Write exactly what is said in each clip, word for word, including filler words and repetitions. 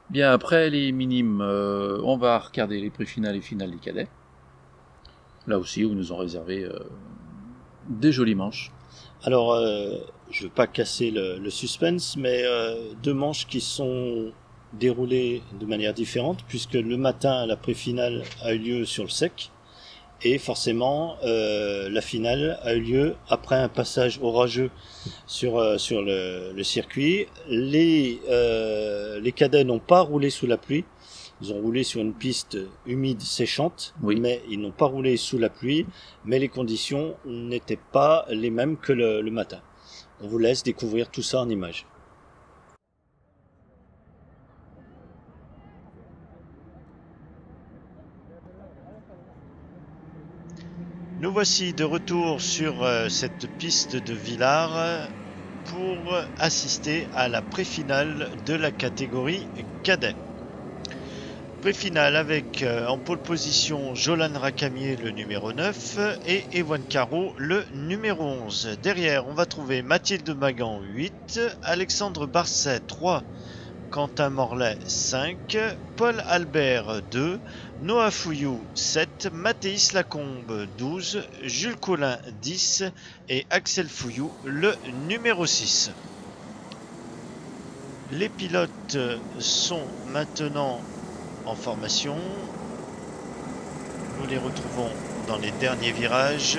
Bien, après les minimes, euh, on va regarder les prix finales et finales des cadets. Là aussi, où ils nous ont réservé euh, des jolis manches. Alors, euh, je veux pas casser le, le suspense, mais euh, deux manches qui sont déroulées de manière différente, puisque le matin, la pré-finale a eu lieu sur le sec, et forcément, euh, la finale a eu lieu après un passage orageux sur, euh, sur le, le circuit. Les, euh, les cadets n'ont pas roulé sous la pluie. Ils ont roulé sur une piste humide séchante, Oui. mais ils n'ont pas roulé sous la pluie, mais les conditions n'étaient pas les mêmes que le, le matin. On vous laisse découvrir tout ça en images. Nous voici de retour sur euh, cette piste de Villars pour assister à la pré-finale de la catégorie cadet. Pré-finale avec euh, en pole position Jolan Rakamier le numéro neuf et Ewan Caro le numéro onze. Derrière on va trouver Mathilde Magan huit, Alexandre Barcet trois, Quentin Morlaix cinq, Paul Albert deux, Noah Fouillou sept, Mathéis Lacombe douze, Jules Collin dix et Axel Fouillou le numéro six. Les pilotes sont maintenant en formation. Nous les retrouvons dans les derniers virages.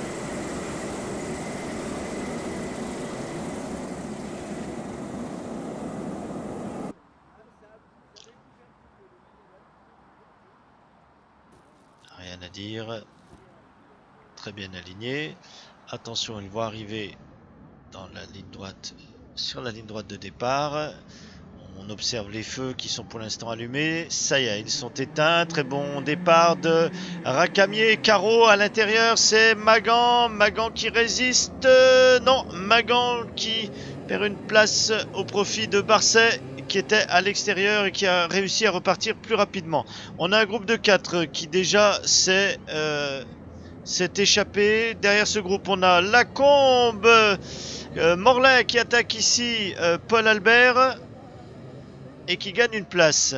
Rien à dire. Très bien aligné. Attention, il voit arriver dans la ligne droite, sur la ligne droite de départ. On observe les feux qui sont pour l'instant allumés. Ça y est, ils sont éteints. Très bon départ de Rakamier. Caro à l'intérieur, c'est Magan. Magan qui résiste. Euh, non, Magan qui perd une place au profit de Barcet, qui était à l'extérieur et qui a réussi à repartir plus rapidement. On a un groupe de quatre qui déjà s'est euh, échappé. Derrière ce groupe, on a Lacombe, euh, Morlaix qui attaque ici euh, Paul Albert et qui gagne une place.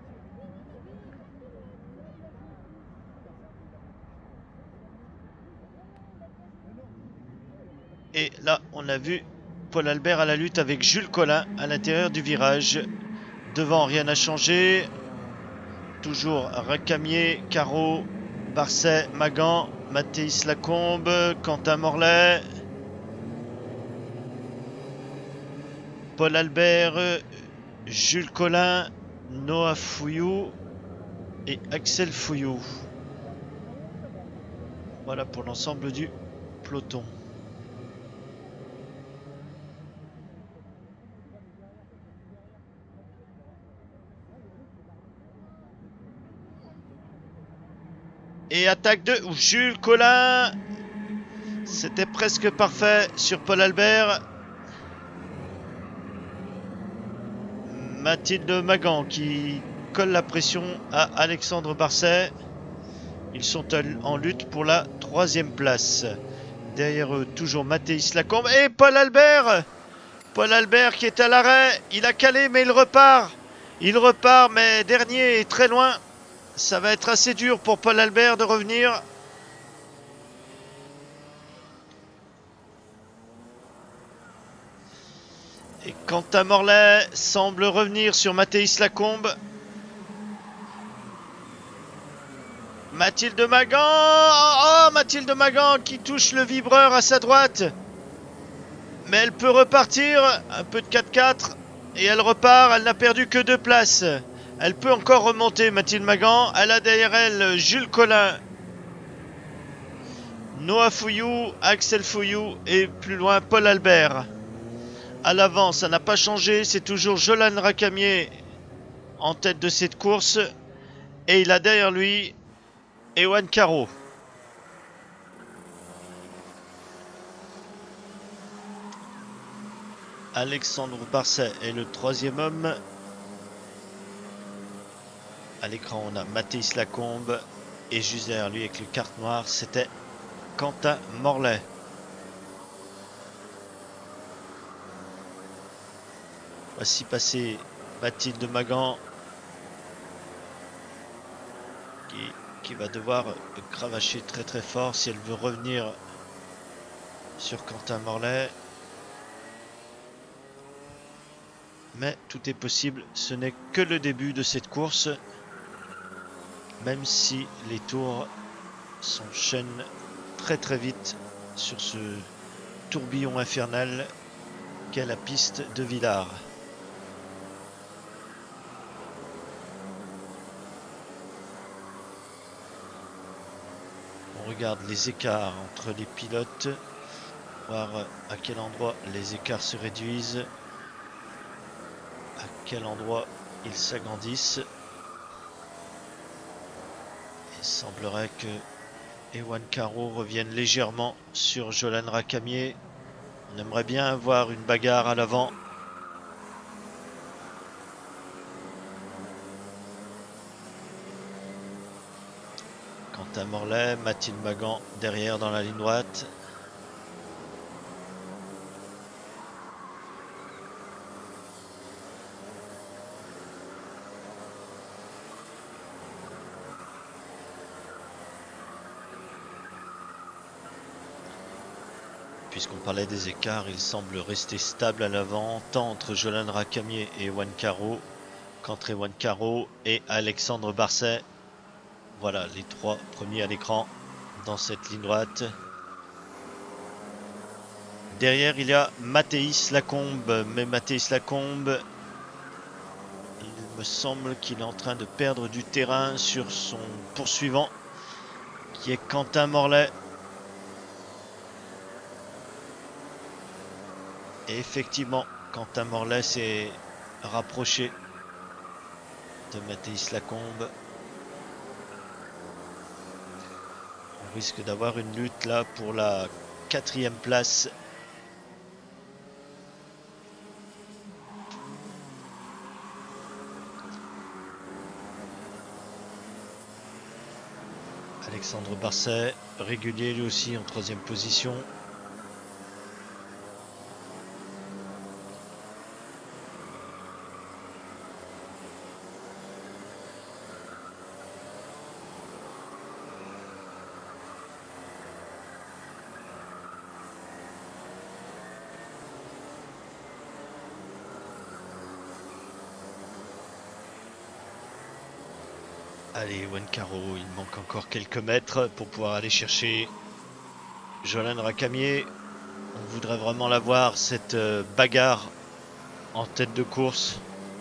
Et là, on a vu Paul Albert à la lutte avec Jules Collin à l'intérieur du virage. Devant, rien n'a changé. Toujours Rakamier, Caro, Barcet, Magan, Mathéis Lacombe, Quentin Morlaix, Paul Albert, Jules Collin, Noah Fouillou et Axel Fouillou. Voilà pour l'ensemble du peloton. Et attaque de Jules Collin. C'était presque parfait sur Paul Albert. Mathilde Magan qui colle la pression à Alexandre Barcet. Ils sont en lutte pour la troisième place. Derrière eux, toujours Mathéis Lacombe. Et Paul Albert Paul Albert qui est à l'arrêt. Il a calé, mais il repart. Il repart, mais dernier est très loin. Ça va être assez dur pour Paul Albert de revenir. Et Quentin Morlaix semble revenir sur Mathéis Lacombe. Mathilde Magan. Oh, Mathilde Magan qui touche le vibreur à sa droite. Mais elle peut repartir. Un peu de quatre quatre. Et elle repart. Elle n'a perdu que deux places. Elle peut encore remonter, Mathilde Magan. Elle a derrière elle Jules Collin, Noah Fouillou, Axel Fouillou et plus loin Paul Albert. À l'avant, ça n'a pas changé. C'est toujours Jolan Rakamier en tête de cette course. Et il a derrière lui Ewan Caro. Alexandre Barcet est le troisième homme. À l'écran, on a Mathéis Lacombe. Et juste derrière lui, avec le carte noire, c'était Quentin Morlaix. Voici passer Mathilde Magan qui, qui va devoir cravacher très très fort si elle veut revenir sur Quentin Morlaix. Mais tout est possible, ce n'est que le début de cette course, même si les tours s'enchaînent très très vite sur ce tourbillon infernal qu'est la piste de Villars. On regarde les écarts entre les pilotes, voir à quel endroit les écarts se réduisent, à quel endroit ils s'agrandissent. Il semblerait que Ewan Caro revienne légèrement sur Jolan Racamier. On aimerait bien avoir une bagarre à l'avant. Quentin Morlaix, Mathilde Magan derrière dans la ligne droite. Puisqu'on parlait des écarts, il semble rester stable à l'avant, tant entre Jolan Racamier et Ewan Caro, qu'entre Ewan Caro et Alexandre Barset. Voilà les trois premiers à l'écran dans cette ligne droite. Derrière, il y a Mathéis Lacombe, mais Mathéis Lacombe, il me semble qu'il est en train de perdre du terrain sur son poursuivant, qui est Quentin Morlaix. Et effectivement, Quentin Morlaix s'est rapproché de Mathéis Lacombe. On risque d'avoir une lutte là pour la quatrième place. Alexandre Barset, régulier lui aussi en troisième position. Allez, Ewan Caro, il manque encore quelques mètres pour pouvoir aller chercher Jolan Racamier. On voudrait vraiment la voir, cette bagarre en tête de course.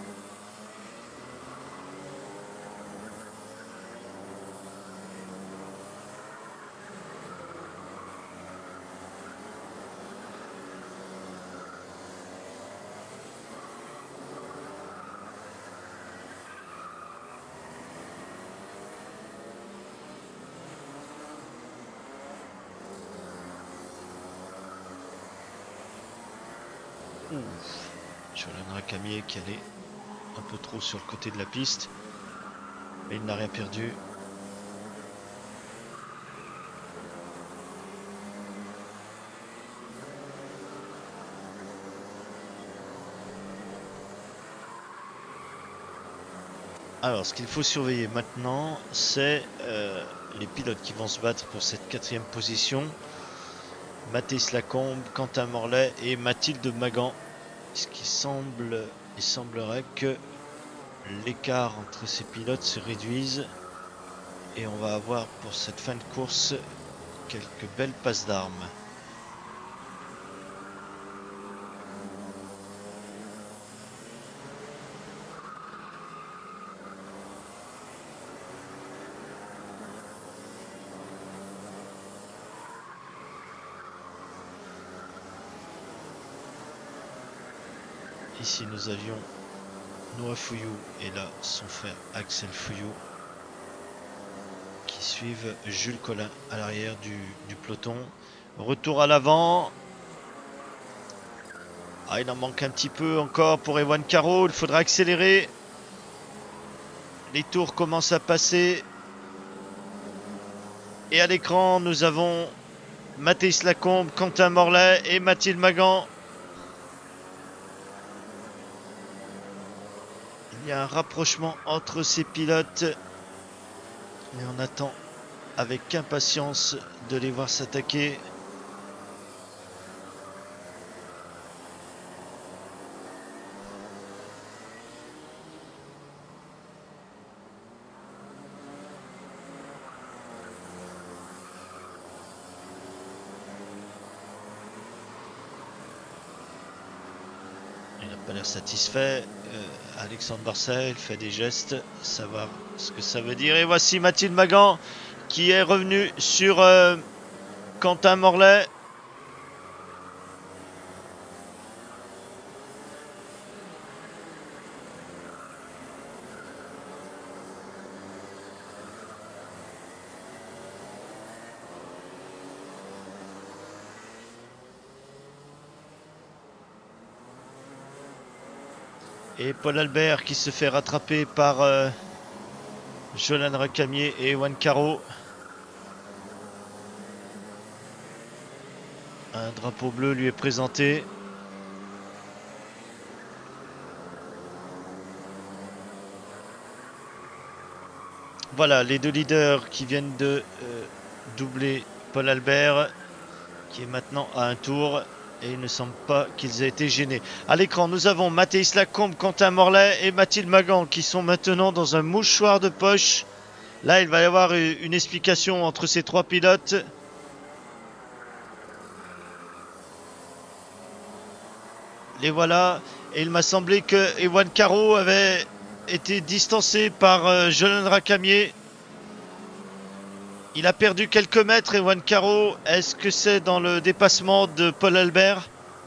Jolan Racamier qui allait un peu trop sur le côté de la piste, mais il n'a rien perdu. Alors, ce qu'il faut surveiller maintenant, c'est euh, les pilotes qui vont se battre pour cette quatrième position. Mathéis Lacombe, Quentin Morlaix et Mathilde Magan. Ce qui semble, il semblerait que l'écart entre ces pilotes se réduise et on va avoir pour cette fin de course quelques belles passes d'armes. Ici nous avions Noah Fouillou et là son frère Axel Fouillou qui suivent Jules Collin à l'arrière du, du peloton. Retour à l'avant. Ah, il en manque un petit peu encore pour Ewan Caro, il faudra accélérer. Les tours commencent à passer. Et à l'écran nous avons Mathéis Lacombe, Quentin Morlaix et Mathilde Magan. Il y a un rapprochement entre ces pilotes. Et on attend avec impatience de les voir s'attaquer. Il n'a pas l'air satisfait. Euh, Alexandre Barcel fait des gestes, savoir ce que ça veut dire. Et voici Mathilde Magan qui est revenu sur euh, Quentin Morlaix. Et Paul Albert qui se fait rattraper par euh, Jolan Racamier et Ewan Caro. Un drapeau bleu lui est présenté. Voilà les deux leaders qui viennent de euh, doubler Paul Albert, qui est maintenant à un tour. Et il ne semble pas qu'ils aient été gênés. À l'écran, nous avons Mathéis Lacombe, Quentin Morlaix et Mathilde Magan qui sont maintenant dans un mouchoir de poche. Là, il va y avoir une explication entre ces trois pilotes. Les voilà. Et il m'a semblé que Ewan Caro avait été distancé par euh, Jolan Racamier. Il a perdu quelques mètres, Ewan Caro. Est-ce que c'est dans le dépassement de Paul Albert?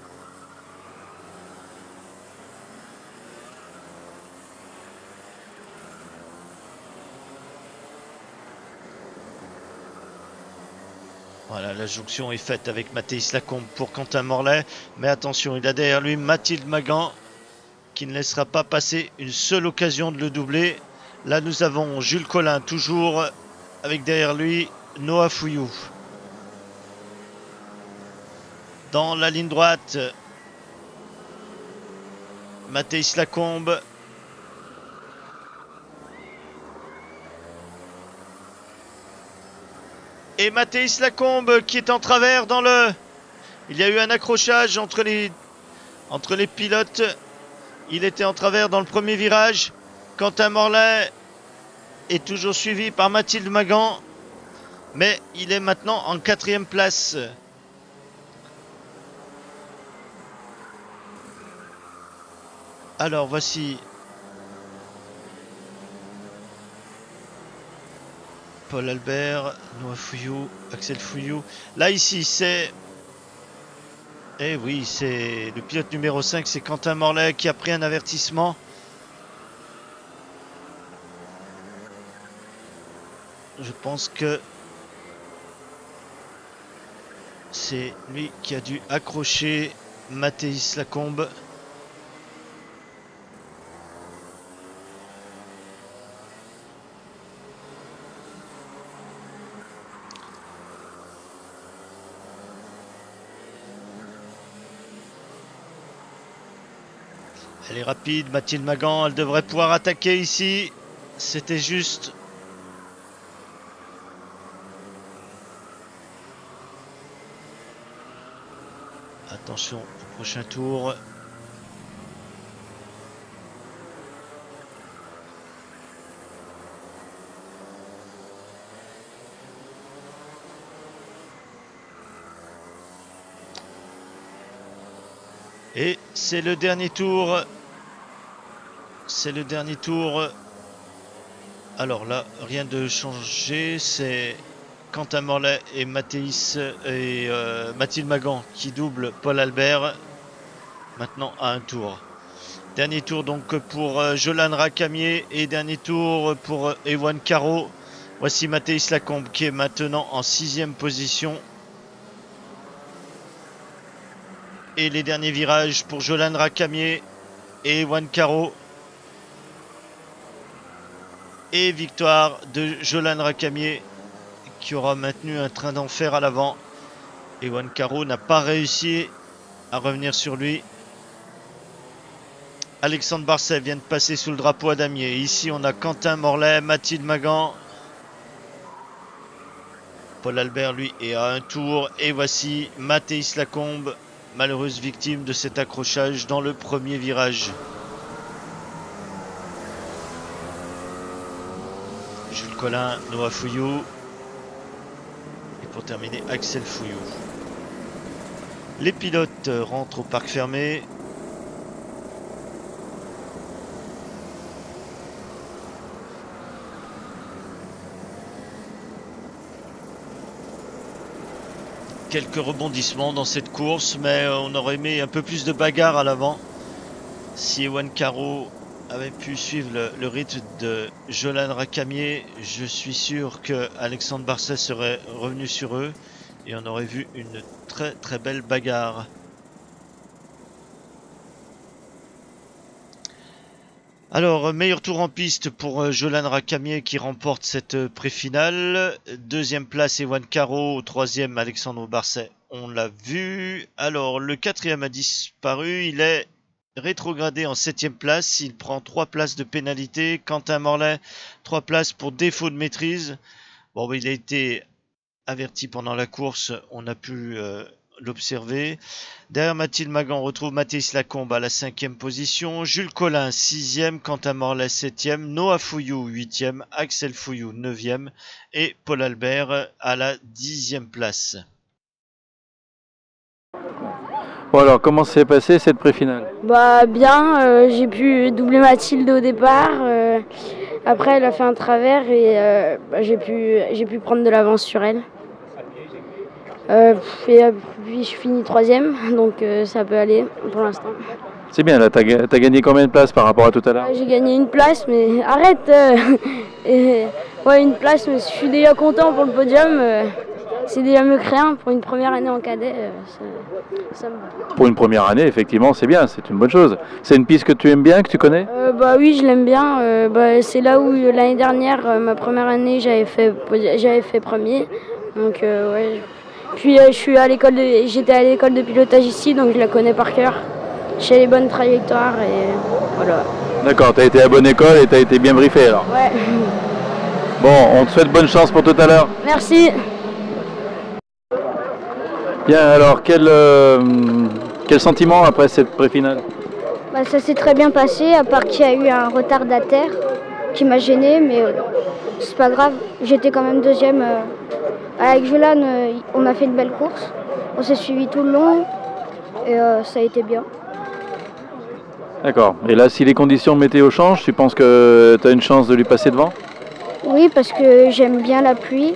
Voilà, la jonction est faite avec Mathéis Lacombe pour Quentin Morlaix. Mais attention, il a derrière lui Mathilde Magan qui ne laissera pas passer une seule occasion de le doubler. Là, nous avons Jules Collin toujours avec derrière lui Noah Fouillou. Dans la ligne droite, Mathéis Lacombe. Et Mathéis Lacombe qui est en travers dans le... Il y a eu un accrochage entre les, entre les pilotes. Il était en travers dans le premier virage. Quentin Morlaix est toujours suivi par Mathilde Magan. Mais il est maintenant en quatrième place. Alors voici Paul Albert, Noah Fouillou, Axel Fouillou. Là ici c'est... Eh oui, c'est le pilote numéro cinq, c'est Quentin Morlaix qui a pris un avertissement. Je pense que c'est lui qui a dû accrocher Mathéis Lacombe. Elle est rapide, Mathilde Magan, elle devrait pouvoir attaquer ici. C'était juste. Attention au prochain tour. Et c'est le dernier tour. C'est le dernier tour. Alors là, rien de changé. C'est Quentin Morlaix et Mathéis et euh, Mathilde Magan qui doublent Paul Albert. Maintenant à un tour. Dernier tour donc pour euh, Jolan Racamier et dernier tour pour euh, Ewan Caro. Voici Mathéis Lacombe qui est maintenant en sixième position. Et les derniers virages pour Jolan Racamier et Ewan Caro. Et victoire de Jolan Racamier qui aura maintenu un train d'enfer à l'avant. Ewan Caro n'a pas réussi à revenir sur lui. Alexandre Barcel vient de passer sous le drapeau à damier. Ici on a Quentin Morlaix, Mathilde Magan. Paul Albert, lui, est à un tour. Et voici Mathéis Lacombe, malheureuse victime de cet accrochage dans le premier virage. Jules Collin, Noah Fouillou. Et pour terminer, Axel Fouillou. Les pilotes rentrent au parc fermé. Quelques rebondissements dans cette course, mais on aurait aimé un peu plus de bagarre à l'avant. Si Ewan Caro avait pu suivre le, le rythme de Jolan Racamier, je suis sûr que Alexandre Barset serait revenu sur eux et on aurait vu une très très belle bagarre. Alors, meilleur tour en piste pour Jolan Racamier qui remporte cette pré-finale. Deuxième place, Ewan Caro. Troisième, Alexandre Barset. On l'a vu. Alors, le quatrième a disparu. Il est rétrogradé en septième place. Il prend trois places de pénalité. Quentin Morlet, trois places pour défaut de maîtrise. Bon, il a été averti pendant la course. On a pu euh, l'observer. Derrière Mathilde Magan, on retrouve Mathéis Lacombe à la cinquième position, Jules Collin sixième, Quentin Morlet septième, Noah Fouillou huitième, Axel Fouillou neuvième et Paul Albert à la dixième place. Bon alors, comment s'est passé cette pré-finale? Bah bien, euh, j'ai pu doubler Mathilde au départ, euh, après elle a fait un travers et euh, bah, j'ai pu, j'ai pu prendre de l'avance sur elle. Euh, et puis je finis troisième, donc euh, ça peut aller pour l'instant. C'est bien, là, t'as t'as gagné combien de places par rapport à tout à l'heure? J'ai gagné une place, mais arrête euh, et, ouais, une place, mais je suis déjà content pour le podium. Euh, c'est déjà mieux que rien pour une première année en cadet. Euh, ça, ça me... Pour une première année, effectivement, c'est bien, c'est une bonne chose. C'est une piste que tu aimes bien, que tu connais? euh, Bah oui, je l'aime bien. Euh, bah, c'est là où l'année dernière, euh, ma première année, j'avais fait, j'avais fait premier. Donc euh, ouais. Puis euh, je suis à l'école de, j'étais à l'école de pilotage ici, donc je la connais par cœur. J'ai les bonnes trajectoires et voilà. D'accord, tu as été à bonne école et tu as été bien briefé alors. Ouais. Bon, on te souhaite bonne chance pour tout à l'heure. Merci. Bien, alors quel, euh, quel sentiment après cette pré-finale? Bah, ça s'est très bien passé, à part qu'il y a eu un retardataire qui m'a gêné, mais euh, c'est pas grave. J'étais quand même deuxième. Euh, avec Jolan, euh, on a fait une belle course. On s'est suivi tout le long et euh, ça a été bien. D'accord. Et là, si les conditions météo changent, tu penses que tu as une chance de lui passer devant? Oui, parce que j'aime bien la pluie.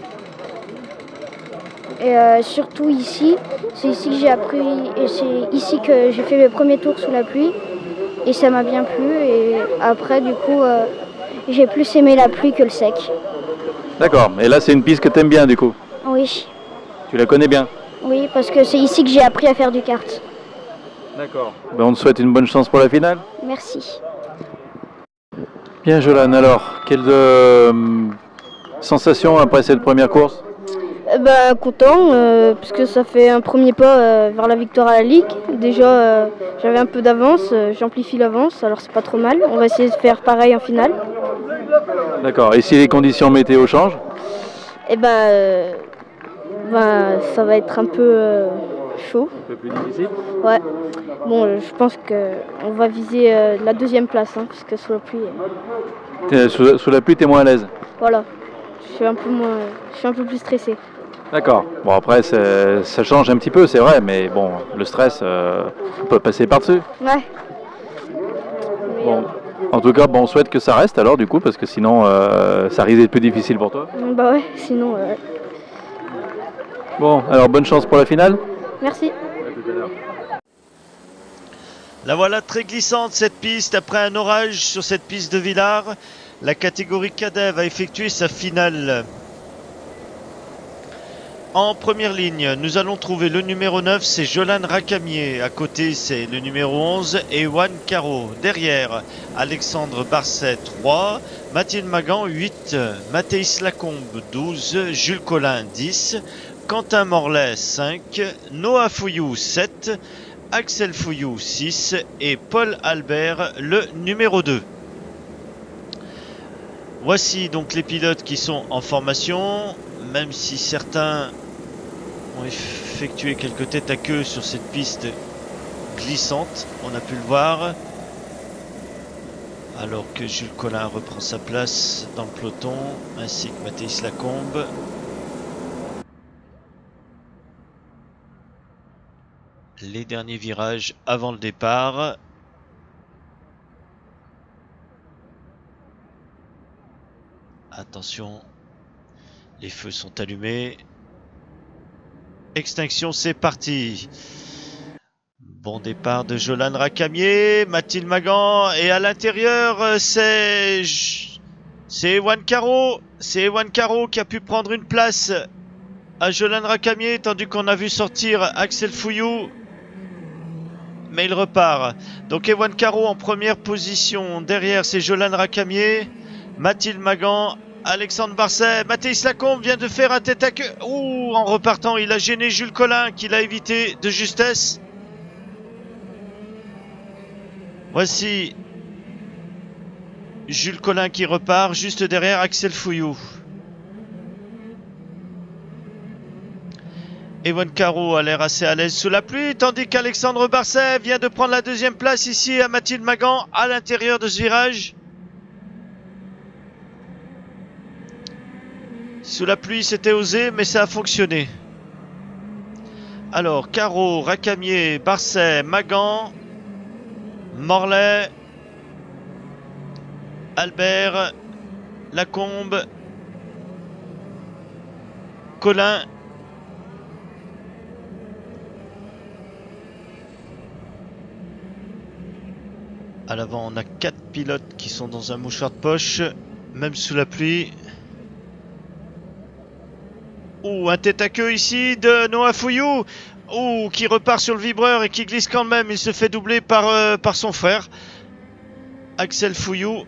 Et euh, surtout ici, c'est ici que j'ai appris et c'est ici que j'ai fait mes premiers tours sous la pluie. Et ça m'a bien plu. Et après, du coup, euh, j'ai plus aimé la pluie que le sec. D'accord. Et là, c'est une piste que tu aimes bien du coup? Oui. Tu la connais bien? Oui, parce que c'est ici que j'ai appris à faire du kart. D'accord. Ben, on te souhaite une bonne chance pour la finale. Merci. Bien, Jolan, alors, quelle euh, sensation après cette première course? Euh, bah, content, euh, parce que ça fait un premier pas euh, vers la victoire à la Ligue. Déjà, euh, j'avais un peu d'avance, euh, j'amplifie l'avance, alors c'est pas trop mal. On va essayer de faire pareil en finale. D'accord. Et si les conditions météo changent? Et bah, euh, bah, ça va être un peu euh, chaud. Un peu plus difficile? Ouais. Bon, euh, je pense qu'on va viser euh, la deuxième place, hein, parce que sous la pluie. Euh... T'es, sous, sous la pluie, t'es moins à l'aise? Voilà. Je suis un peu moins, je suis un peu plus stressé. D'accord. Bon, après, ça change un petit peu, c'est vrai, mais bon, le stress, euh, on peut passer par-dessus. Ouais. Bon. En tout cas, bon, on souhaite que ça reste alors, du coup, parce que sinon, euh, ça risque d'être plus difficile pour toi. Bah ouais, sinon. Euh... Bon, alors bonne chance pour la finale. Merci. À tout à l'heure. La voilà très glissante cette piste après un orage sur cette piste de Villars. La catégorie cadet va effectuer sa finale. En première ligne, nous allons trouver le numéro neuf, c'est Jolan Racamier. À côté, c'est le numéro onze, Ewan Caro. Derrière, Alexandre Barset, trois. Mathilde Magan, huit. Mathéis Lacombe, douze. Jules Collin, dix. Quentin Morlet, cinq. Noah Fouillou, sept. Axel Fouillou, six. Et Paul Albert, le numéro deux. Voici donc les pilotes qui sont en formation. même si certains ont effectué quelques têtes à queue sur cette piste glissante, on a pu le voir, alors que Jules Collin reprend sa place dans le peloton, ainsi que Matthijs Lacombe. Les derniers virages avant le départ. Attention, les feux sont allumés. Extinction, c'est parti. Bon départ de Jolan Racamier, Mathilde Magan, et à l'intérieur, c'est c'est Ewan Caro. C'est Ewan Caro qui a pu prendre une place à Jolan Racamier, tandis qu'on a vu sortir Axel Fouillou. Mais il repart. Donc Ewan Caro en première position. Derrière, c'est Jolan Racamier, Mathilde Magan, Alexandre Barset. Matthijs Lacombe vient de faire un tête à queue. Ouh, en repartant, il a gêné Jules Collin, qui l'a évité de justesse. Voici Jules Collin qui repart, juste derrière Axel Fouillou. Ewan Caro a l'air assez à l'aise sous la pluie, tandis qu'Alexandre Barset vient de prendre la deuxième place ici à Mathilde Magan, à l'intérieur de ce virage. Sous la pluie, c'était osé, mais ça a fonctionné. Alors, Caro, Racamier, Barset, Magan, Morlaix, Albert, Lacombe, Collin. À l'avant, on a quatre pilotes qui sont dans un mouchoir de poche, même sous la pluie. Ouh, un tête à queue ici de Noah Fouillou. Ouh, qui repart sur le vibreur et qui glisse quand même. Il se fait doubler par, euh, par son frère, Axel Fouillou.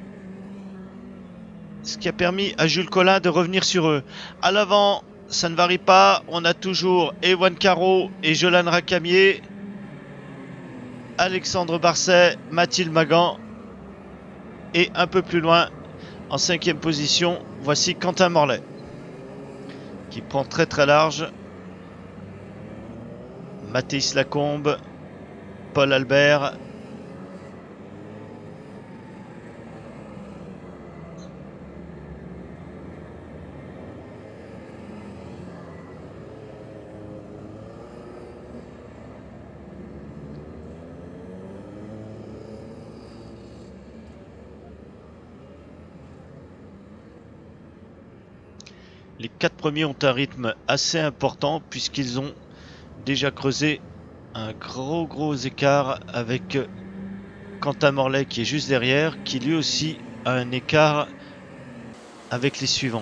Ce qui a permis à Jules Collin de revenir sur eux. À l'avant, ça ne varie pas. On a toujours Ewan Caro et Jolan Racamier, Alexandre Barset, Mathilde Magan. Et un peu plus loin, en cinquième position, voici Quentin Morlaix, qui prend très très large. Matthijs Lacombe, Paul Albert. Les quatre premiers ont un rythme assez important puisqu'ils ont déjà creusé un gros gros écart avec Quentin Morlaix qui est juste derrière, qui lui aussi a un écart avec les suivants.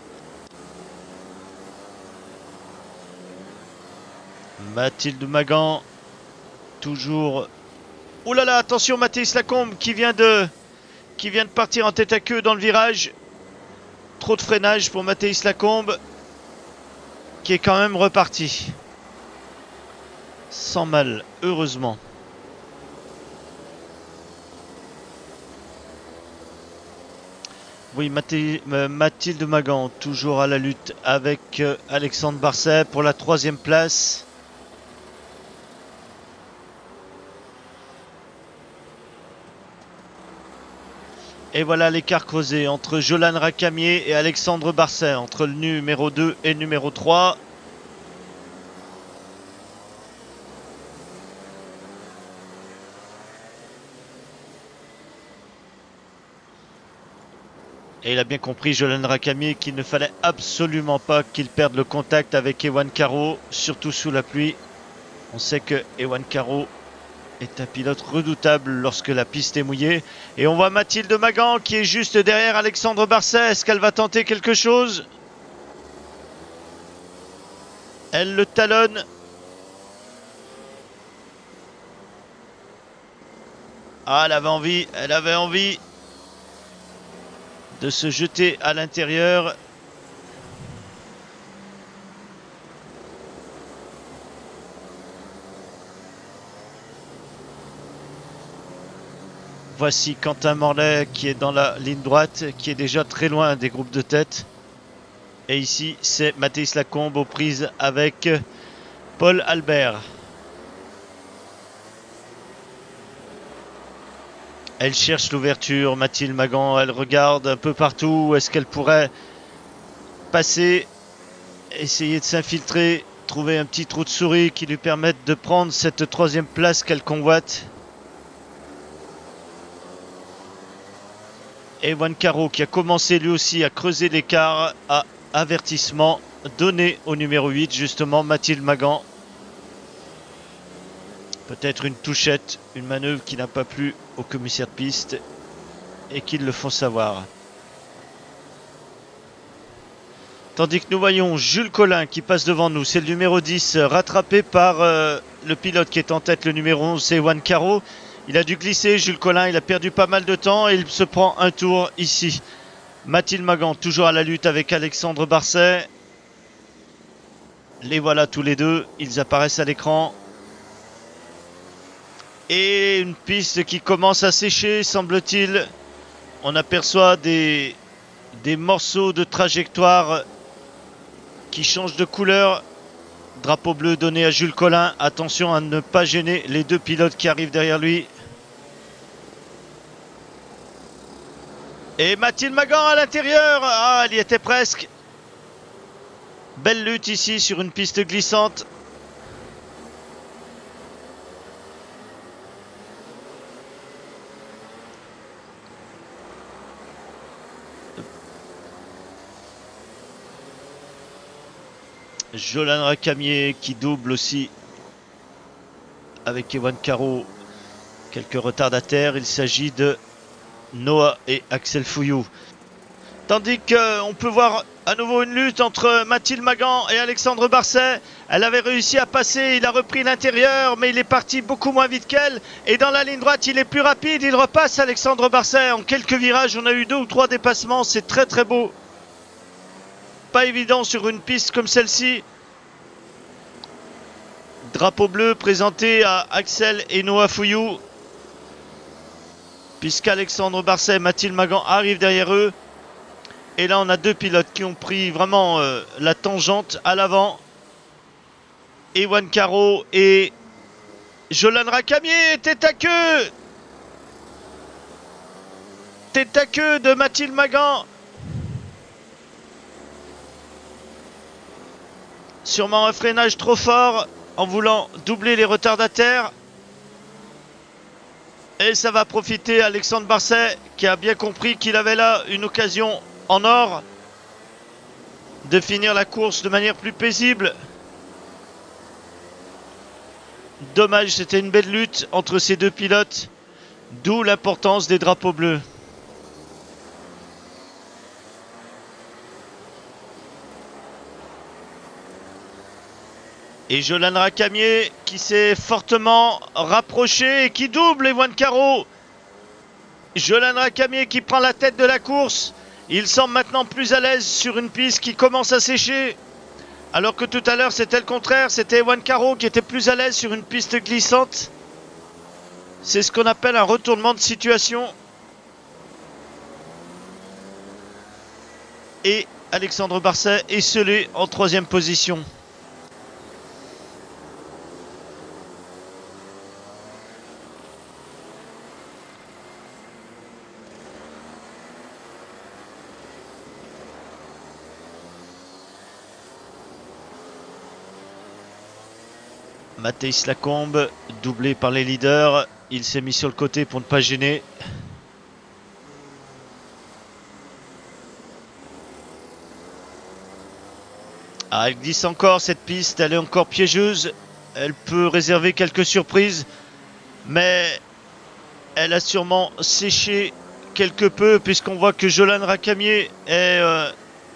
Mathilde Magan, toujours. Oh là là, attention, Matthijs Lacombe qui vient de qui vient de partir en tête à queue dans le virage. Trop de freinage pour Matthijs Lacombe, qui est quand même reparti. Sans mal, heureusement. Oui, Mathilde Magan, toujours à la lutte avec Alexandre Barset pour la troisième place. Et voilà l'écart creusé entre Jolan Racamier et Alexandre Barset, entre le numéro deux et le numéro trois. Et il a bien compris, Jolan Racamier, qu'il ne fallait absolument pas qu'il perde le contact avec Ewan Caro, surtout sous la pluie. On sait que Ewan Caro est un pilote redoutable lorsque la piste est mouillée. Et on voit Mathilde Magan qui est juste derrière Alexandre Barset. Est-ce qu'elle va tenter quelque chose? Elle le talonne. Ah, elle avait envie, elle avait envie de se jeter à l'intérieur. Voici Quentin Morlaix qui est dans la ligne droite, qui est déjà très loin des groupes de tête. Et ici, c'est Mathéis Lacombe aux prises avec Paul Albert. Elle cherche l'ouverture, Mathilde Magan, elle regarde un peu partout. Est-ce qu'elle pourrait passer, essayer de s'infiltrer, trouver un petit trou de souris qui lui permette de prendre cette troisième place qu'elle convoite. Et Juan Caro qui a commencé lui aussi à creuser l'écart, a avertissement donné au numéro huit, justement Mathilde Magan. Peut-être une touchette, une manœuvre qui n'a pas plu au commissaire de piste et qu'il le faut savoir. Tandis que nous voyons Jules Collin qui passe devant nous, c'est le numéro dix, rattrapé par euh, le pilote qui est en tête, le numéro onze, c'est Juan Caro. Il a dû glisser, Jules Collin, il a perdu pas mal de temps et il se prend un tour ici. Mathilde Magan, toujours à la lutte avec Alexandre Barset. Les voilà tous les deux, ils apparaissent à l'écran. Et une piste qui commence à sécher, semble-t-il. On aperçoit des, des morceaux de trajectoire qui changent de couleur. Drapeau bleu donné à Jules Collin. Attention à ne pas gêner les deux pilotes qui arrivent derrière lui. Et Mathilde Magan à l'intérieur. Ah, elle y était presque. Belle lutte ici sur une piste glissante. Jolane Racamier qui double aussi avec Juan Caro. Quelques retardataires, il s'agit de Noah et Axel Fouillou. Tandis qu'on peut voir à nouveau une lutte entre Mathilde Magan et Alexandre Barset. Elle avait réussi à passer, il a repris l'intérieur, mais il est parti beaucoup moins vite qu'elle. Et dans la ligne droite, il est plus rapide, il repasse Alexandre Barset. En quelques virages, on a eu deux ou trois dépassements, c'est très très beau. Pas évident sur une piste comme celle-ci. Drapeau bleu présenté à Axel et Noah Fouillou. Puisqu'Alexandre Barset et Mathilde Magan arrivent derrière eux. Et là on a deux pilotes qui ont pris vraiment euh, la tangente à l'avant. Et Juan Caro et Jolane Racamier, tête à queue. Tête à queue de Mathilde Magan. Sûrement un freinage trop fort en voulant doubler les retardataires. Et ça va profiter à Alexandre Barset qui a bien compris qu'il avait là une occasion en or de finir la course de manière plus paisible. Dommage, c'était une belle lutte entre ces deux pilotes, d'où l'importance des drapeaux bleus. Et Jolane Racamier qui s'est fortement rapproché et qui double les Juan Caro. Jolane Racamier qui prend la tête de la course. Il semble maintenant plus à l'aise sur une piste qui commence à sécher. Alors que tout à l'heure c'était le contraire, c'était Juan Caro qui était plus à l'aise sur une piste glissante. C'est ce qu'on appelle un retournement de situation. Et Alexandre Barset est scellé en troisième position. Mathéis Lacombe, doublé par les leaders, il s'est mis sur le côté pour ne pas gêner. Ah, elle glisse encore cette piste, elle est encore piégeuse, elle peut réserver quelques surprises, mais elle a sûrement séché quelque peu puisqu'on voit que Jolane Racamier est, euh,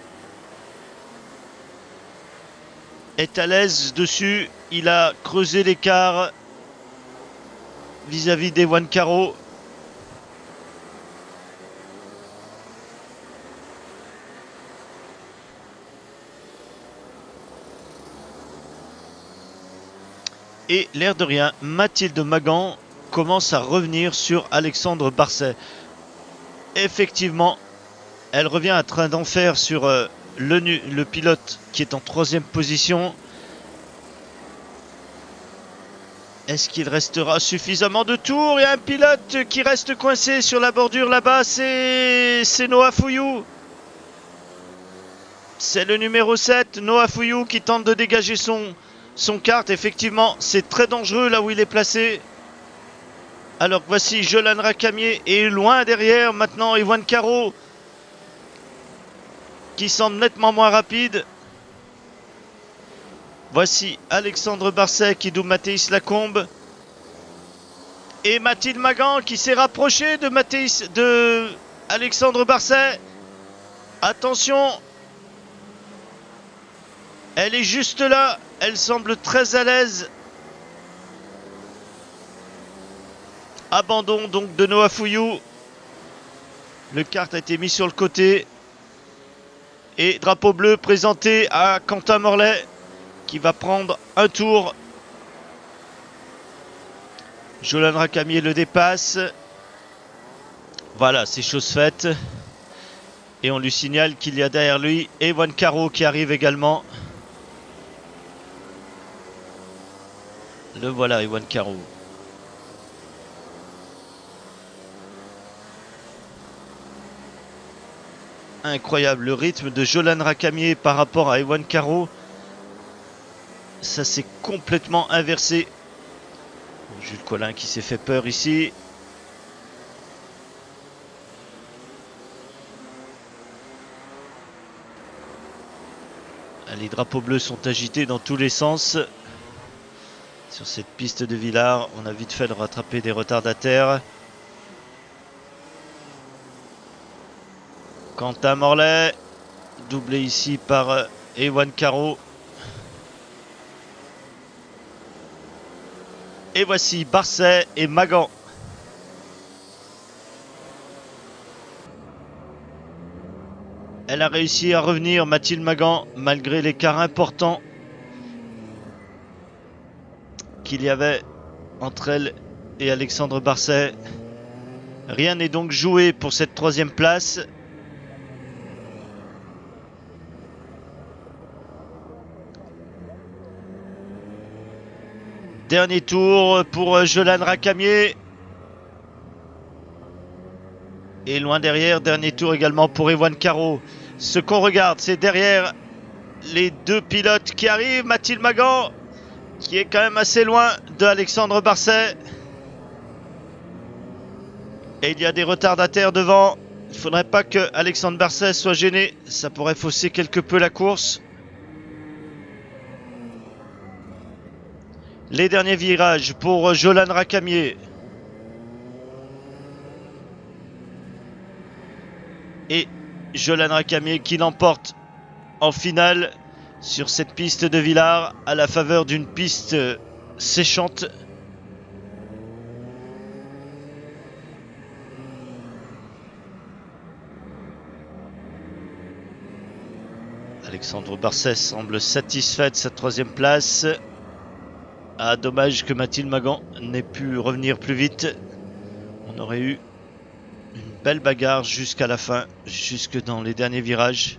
est à l'aise dessus. Il a creusé l'écart vis-à-vis des Juan Caro. Et l'air de rien, Mathilde Magan commence à revenir sur Alexandre Barset. Effectivement, elle revient à train d'enfer sur euh, le, le pilote qui est en troisième position. Est-ce qu'il restera suffisamment de tours? Il y a un pilote qui reste coincé sur la bordure là-bas, c'est Noah Fouyou. C'est le numéro sept, Noah Fouyou, qui tente de dégager son, son kart. Effectivement, c'est très dangereux là où il est placé. Alors voici Jolan Rakamier et loin derrière maintenant Ewan Caro, qui semble nettement moins rapide. Voici Alexandre Barset qui double Mathéis Lacombe. Et Mathilde Magan qui s'est rapproché de Mathéis, de Alexandre Barset. Attention. Elle est juste là. Elle semble très à l'aise. Abandon donc de Noah Fouyou. Le kart a été mis sur le côté. Et drapeau bleu présenté à Quentin Morlet, qui va prendre un tour. Jolan Rakamier le dépasse. Voilà, c'est chose faite. Et on lui signale qu'il y a derrière lui Ewan Caro qui arrive également. Le voilà, Ewan Caro. Incroyable, le rythme de Jolan Rakamier par rapport à Ewan Caro. Ça s'est complètement inversé. Jules Collin qui s'est fait peur ici. Les drapeaux bleus sont agités dans tous les sens. Sur cette piste de Villars, on a vite fait de rattraper des retardataires. Quentin Morlet, doublé ici par Ewan Caro. Et voici Barset et Magan. Elle a réussi à revenir, Mathilde Magan, malgré l'écart important qu'il y avait entre elle et Alexandre Barset. Rien n'est donc joué pour cette troisième place. Dernier tour pour Jolan Rakamier. Et loin derrière, dernier tour également pour Ewan Caro. Ce qu'on regarde, c'est derrière les deux pilotes qui arrivent. Mathilde Magan, qui est quand même assez loin de Alexandre Barset. Et il y a des retardataires devant. Il ne faudrait pas que Alexandre Barset soit gêné. Ça pourrait fausser quelque peu la course. Les derniers virages pour Jolan Rakamier. Et Jolan Rakamier qui l'emporte en finale sur cette piste de Villars à la faveur d'une piste séchante. Alexandre Barset semble satisfait de sa troisième place. Ah, dommage que Mathilde Magan n'ait pu revenir plus vite. On aurait eu une belle bagarre jusqu'à la fin, jusque dans les derniers virages.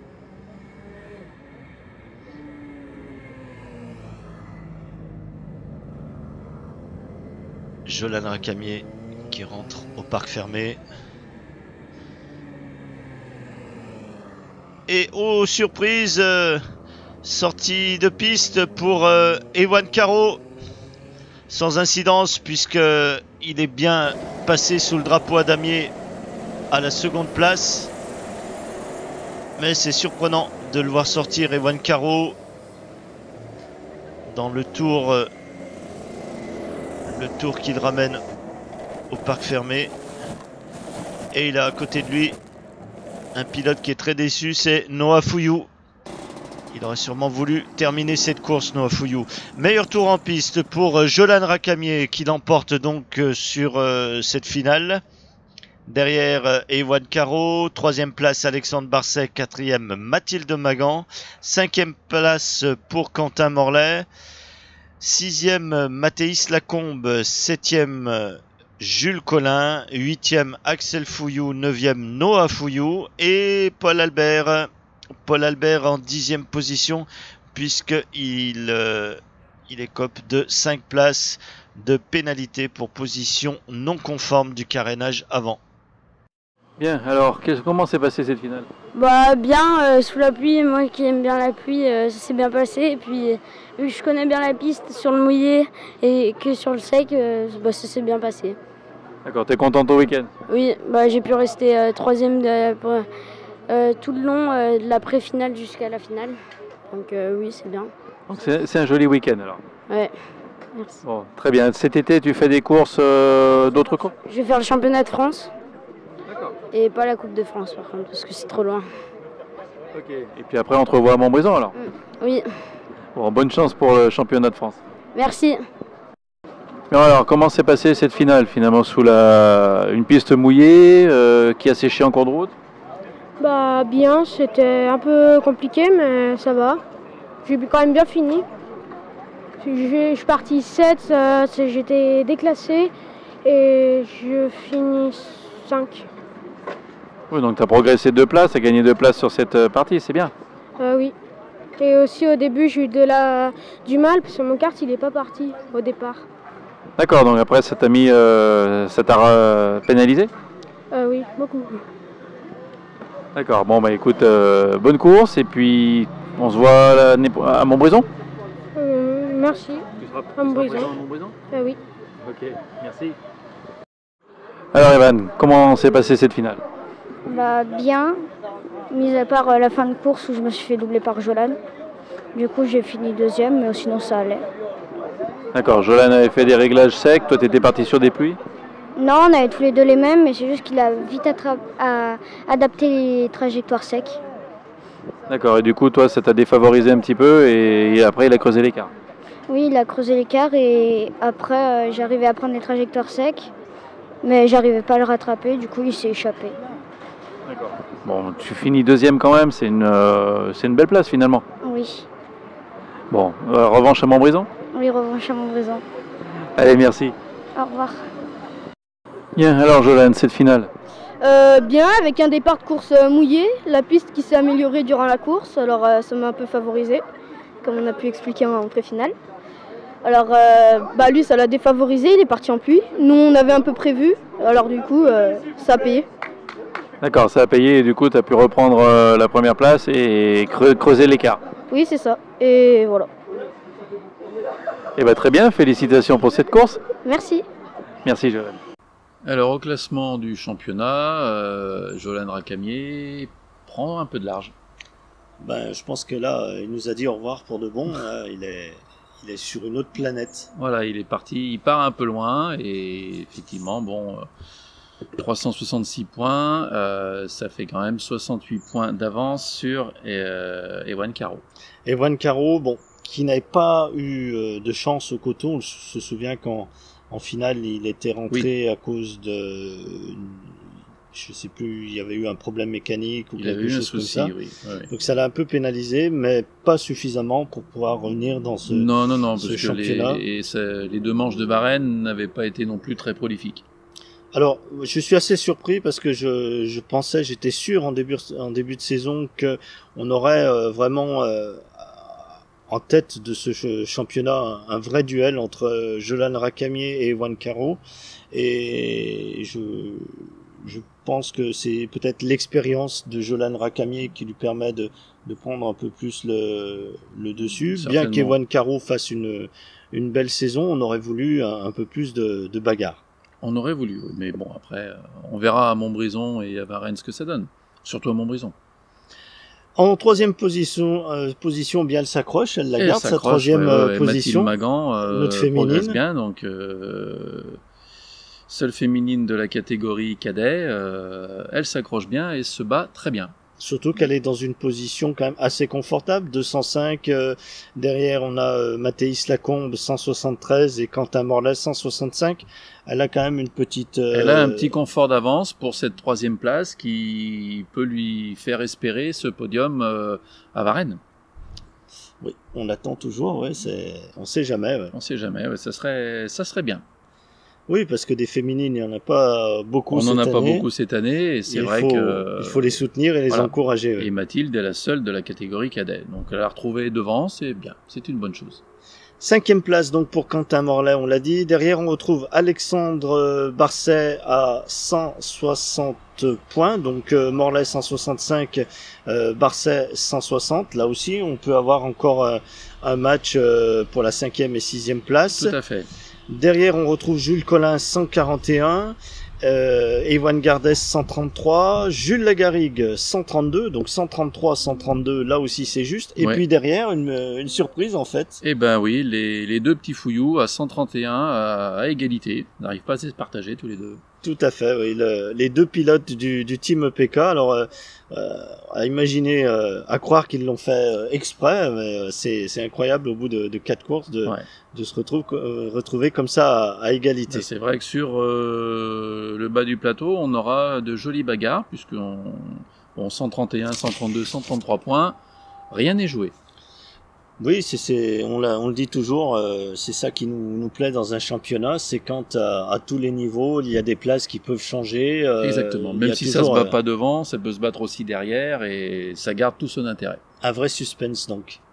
Jolan Rakamier qui rentre au parc fermé. Et oh, surprise, euh, sortie de piste pour euh, Ewan Caro, sans incidence puisque il est bien passé sous le drapeau à damier à la seconde place. Mais c'est surprenant de le voir sortir, Ewan Caro, dans le tour, euh, le tour qu'il ramène au parc fermé. Et il a à côté de lui un pilote qui est très déçu, c'est Noah Fouyou. Il aurait sûrement voulu terminer cette course, Noah Fouyou. Meilleur tour en piste pour Jolan Rakamier qui l'emporte donc sur euh, cette finale. Derrière euh, Ewan Caro, troisième place Alexandre Barset, quatrième Mathilde Magan, cinquième place pour Quentin Morlet, sixième Mathéis Lacombe, septième Jules Collin, huitième Axel Fouyou, neuvième Noah Fouyou et Paul Albert Paul Albert en dixième position, puisqu'il euh, il écope de cinq places de pénalité pour position non conforme du carénage avant. Bien, alors comment s'est passée cette finale? Bah bien, euh, sous la pluie, moi qui aime bien la pluie, euh, ça s'est bien passé. Et puis, vu que je connais bien la piste sur le mouillé et que sur le sec, euh, bah, ça s'est bien passé. D'accord, t'es content de ton week-end? Oui, bah, j'ai pu rester euh, troisième de, pour, euh, tout le long euh, de la pré-finale jusqu'à la finale. Donc euh, oui, c'est bien. Donc c'est un joli week-end alors? Ouais, merci. Bon, très bien. Cet été, tu fais des courses, euh, d'autres courses? Je vais faire le championnat de France. D'accord. Et pas la Coupe de France par contre, parce que c'est trop loin. Ok. Et puis après, on te revoit à Montbrison alors? Mmh. Oui. Bon, bonne chance pour le championnat de France. Merci. Alors, alors comment s'est passée cette finale finalement sous la une piste mouillée euh, qui a séché en cours de route? Bah bien, c'était un peu compliqué mais ça va. J'ai quand même bien fini. Je suis parti sept, euh, j'étais déclassé et je finis cinq. Oui, donc tu as progressé deux places, tu as gagné deux places sur cette partie, c'est bien. Euh, oui. Et aussi au début j'ai eu de la... du mal parce que mon kart il n'est pas parti au départ. D'accord, donc après ça t'a mis, euh, ça t'a euh, pénalisé? euh, Oui, beaucoup. D'accord, bon bah écoute, euh, bonne course et puis on se voit à Montbrison. euh, Merci. Tu seras, à Montbrison. à Montbrison? euh, Oui. Ok, merci. Alors Evan, comment s'est passée cette finale? Bah bien, mis à part euh, la fin de course où je me suis fait doubler par Jolan. Du coup j'ai fini deuxième, mais sinon ça allait. D'accord, Jolan avait fait des réglages secs, toi tu étais parti sur des pluies? Non, on avait tous les deux les mêmes, mais c'est juste qu'il a vite à adapté les trajectoires secs. D'accord, et du coup toi ça t'a défavorisé un petit peu et, et après il a creusé l'écart? Oui, il a creusé l'écart et après euh, j'arrivais à prendre les trajectoires secs, mais j'arrivais pas à le rattraper, du coup il s'est échappé. D'accord. Bon, tu finis deuxième quand même, c'est une, euh, c'est une belle place finalement. Oui. Bon, euh, revanche à Montbrison? Oui, revanche à Montbrison. Allez, merci. Au revoir. Bien, alors Jolan, cette finale? Euh, bien, avec un départ de course mouillé, la piste qui s'est améliorée durant la course, alors euh, ça m'a un peu favorisé, comme on a pu expliquer en pré-finale. Alors euh, bah, lui ça l'a défavorisé, il est parti en pluie. Nous on avait un peu prévu, alors du coup euh, ça a payé. D'accord, ça a payé et du coup tu as pu reprendre euh, la première place et creuser l'écart. Oui, c'est ça, et voilà. Et bah très bien, félicitations pour cette course. Merci. Merci Jolan. Alors au classement du championnat, euh, Jolan Racamier prend un peu de large. Ben, je pense que là, il nous a dit au revoir pour de bon. Là, il est, il est sur une autre planète. Voilà, il est parti, il part un peu loin et effectivement, bon, euh, trois cent soixante-six points, euh, ça fait quand même soixante-huit points d'avance sur euh, Ewan Caro. Ewan Caro, bon, qui n'avait pas eu euh, de chance au coton. On se souvient qu'en en finale, il était rentré oui. à cause de, je sais plus, il y avait eu un problème mécanique ou il quelque chose souci, comme ça. Oui. Oui. Donc ça l'a un peu pénalisé, mais pas suffisamment pour pouvoir revenir dans ce non non non ce parce championnat. que les, et ça, les deux manches de Varennes n'avaient pas été non plus très prolifiques. Alors, je suis assez surpris parce que je, je pensais, j'étais sûr en début en début de saison que on aurait euh, vraiment euh, en tête de ce championnat un vrai duel entre Jolan Racamier et Ewan Caro, et je je pense que c'est peut-être l'expérience de Jolan Racamier qui lui permet de de prendre un peu plus le le dessus. Bien qu'Ewan Caro fasse une une belle saison, on aurait voulu un, un peu plus de de bagarre. On aurait voulu, mais bon après on verra à Montbrison et à Varennes ce que ça donne, surtout à Montbrison. En troisième position, euh, position, bien elle s'accroche, elle la garde, sa troisième ouais, ouais, position. Mathilde Magan, euh, notre féminine. Bien, donc euh, seule féminine de la catégorie cadet, euh, elle s'accroche bien et se bat très bien. Surtout qu'elle est dans une position quand même assez confortable, deux cent cinq, euh, derrière on a euh, Mathéis Lacombe cent soixante-treize et Quentin Morlaix cent soixante-cinq. Elle a quand même une petite... Euh... Elle a un petit confort d'avance pour cette troisième place qui peut lui faire espérer ce podium euh, à Varennes. Oui, on l'attend toujours, ouais, c'est... on sait jamais. Ouais. On sait jamais, ouais, ça serait, ça serait bien. Oui, parce que des féminines, il n'y en a pas beaucoup On cette n'en a année. pas beaucoup cette année, et c'est Il vrai faut, que... il faut les soutenir et les voilà. encourager. Oui. Et Mathilde est la seule de la catégorie cadet. Donc elle a retrouvé devant, c'est bien, c'est une bonne chose. Cinquième place donc pour Quentin Morlaix, on l'a dit. Derrière, on retrouve Alexandre Barcet à cent soixante points. Donc euh, Morlaix cent soixante-cinq, euh, Barcet cent soixante. Là aussi, on peut avoir encore euh, un match euh, pour la cinquième et sixième place. Tout à fait. Derrière, on retrouve Jules Collin cent quarante et un. Euh, Ewan Gardès cent trente-trois, Jules Lagarrigue cent trente-deux, donc cent trente-trois, cent trente-deux, là aussi c'est juste. Et ouais. puis derrière, une, une surprise en fait. Eh ben oui, les, les deux petits fouillous à cent trente et un à, à égalité, n'arrivent pas à se partager tous les deux. Tout à fait, oui. Le, les deux pilotes du, du team E P K, alors euh, euh, à imaginer, euh, à croire qu'ils l'ont fait euh, exprès, mais euh, c'est, c'est incroyable au bout de, de quatre courses de, ouais. de se retrouve, euh, retrouver comme ça à, à égalité. Ben c'est vrai que sur euh, le bas du plateau, on aura de jolies bagarres, puisqu'on bon, cent trente et un, cent trente-deux, cent trente-trois points, rien n'est joué. Oui, c'est, c'est, on, l'a, on le dit toujours, euh, c'est ça qui nous, nous plaît dans un championnat, c'est quand à, à tous les niveaux, il y a des places qui peuvent changer. Euh, Exactement, même si ça se bat euh, pas devant, ça peut se battre aussi derrière et ça garde tout son intérêt. Un vrai suspense donc.